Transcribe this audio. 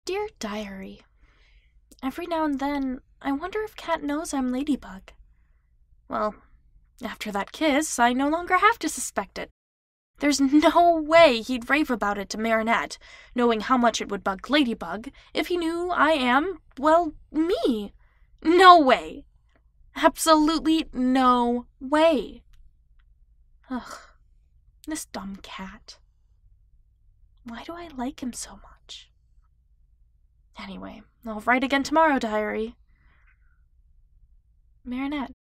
Dear Diary, every now and then, I wonder if Cat knows I'm Ladybug. Well, after that kiss, I no longer have to suspect it. There's no way he'd rave about it to Marinette, knowing how much it would bug Ladybug if he knew I am, well, me. No way. Absolutely no way. Ugh, this dumb cat. Why do I like him so much? Anyway, I'll write again tomorrow, Diary. Marinette.